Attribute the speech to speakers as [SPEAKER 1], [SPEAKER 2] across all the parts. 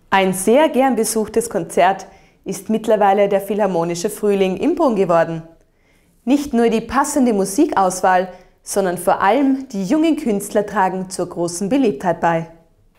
[SPEAKER 1] Ein sehr gern besuchtes Konzert ist mittlerweile der Philharmonische Frühling in Brunn geworden. Nicht nur die passende Musikauswahl, sondern vor allem die jungen Künstler tragen zur großen Beliebtheit bei.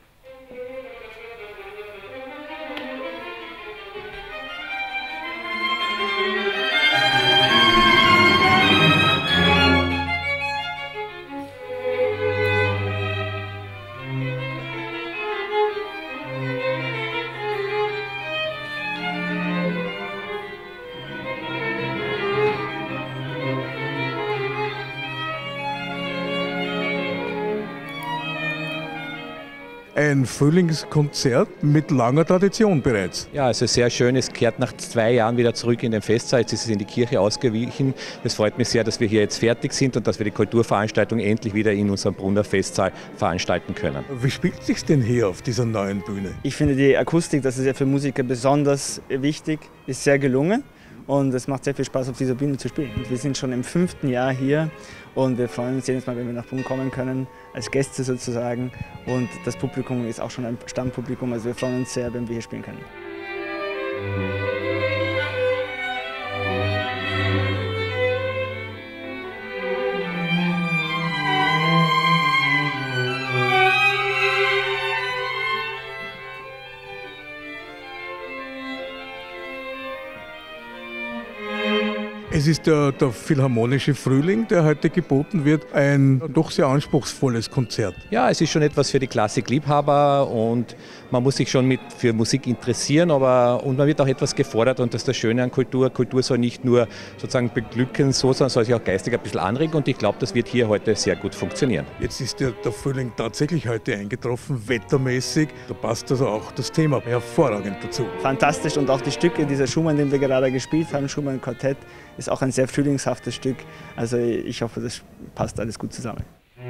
[SPEAKER 2] Ein Frühlingskonzert mit langer Tradition bereits.
[SPEAKER 3] Ja, also sehr schön. Es kehrt nach 2 Jahren wieder zurück in den Festsaal. Jetzt ist es in die Kirche ausgewichen. Es freut mich sehr, dass wir hier jetzt fertig sind und dass wir die Kulturveranstaltung endlich wieder in unserem Brunner Festsaal veranstalten können.
[SPEAKER 2] Wie spielt sich denn hier auf dieser neuen Bühne?
[SPEAKER 4] Ich finde die Akustik, das ist ja für Musiker besonders wichtig, ist sehr gelungen. Und es macht sehr viel Spaß, auf dieser Bühne zu spielen. Wir sind schon im 5. Jahr hier und wir freuen uns jedes Mal, wenn wir nach Brunn kommen können, als Gäste sozusagen. Und das Publikum ist auch schon ein Stammpublikum, also wir freuen uns sehr, wenn wir hier spielen können.
[SPEAKER 2] Es ist der Philharmonische Frühling, der heute geboten wird, ein doch sehr anspruchsvolles Konzert.
[SPEAKER 3] Ja, es ist schon etwas für die Klassikliebhaber und man muss sich schon für Musik interessieren, und man wird auch etwas gefordert und das ist das Schöne an Kultur. Kultur soll nicht nur sozusagen beglücken, sondern soll sich auch geistig ein bisschen anregen und ich glaube, das wird hier heute sehr gut funktionieren.
[SPEAKER 2] Jetzt ist der Frühling tatsächlich heute eingetroffen, wettermäßig. Da passt also auch das Thema hervorragend dazu.
[SPEAKER 4] Fantastisch und auch die Stücke, dieser Schumann, den wir gerade gespielt haben, Schumann Quartett, ist auch ein sehr frühlingshaftes Stück. Also ich hoffe, das passt alles gut zusammen.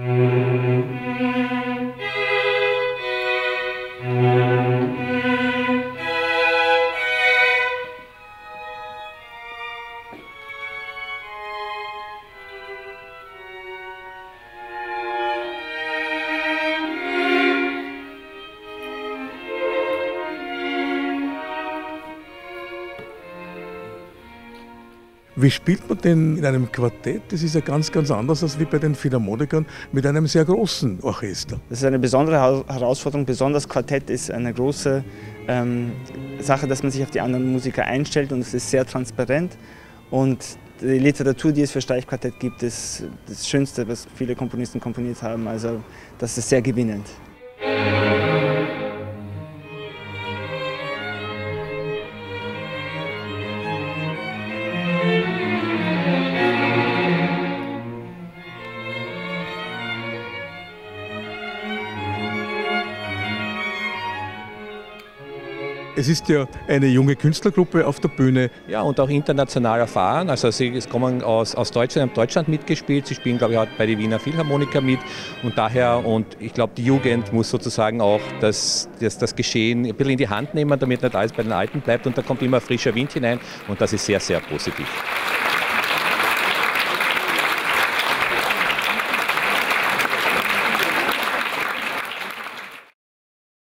[SPEAKER 2] Wie spielt man denn in einem Quartett? Das ist ja ganz anders als wie bei den Philharmonikern mit einem sehr großen Orchester.
[SPEAKER 4] Das ist eine besondere Herausforderung. Besonders Quartett ist eine große Sache, dass man sich auf die anderen Musiker einstellt und es ist sehr transparent. Und die Literatur, die es für Streichquartett gibt, ist das Schönste, was viele Komponisten komponiert haben. Also das ist sehr gewinnend.
[SPEAKER 2] Es ist ja eine junge Künstlergruppe auf der Bühne.
[SPEAKER 3] Ja, und auch international erfahren. Also sie kommen aus Deutschland, haben Deutschland mitgespielt. Sie spielen, glaube ich, auch bei den Wiener Philharmoniker mit. Und ich glaube, die Jugend muss sozusagen auch das Geschehen ein bisschen in die Hand nehmen, damit nicht alles bei den Alten bleibt. Und da kommt immer frischer Wind hinein und das ist sehr, sehr positiv.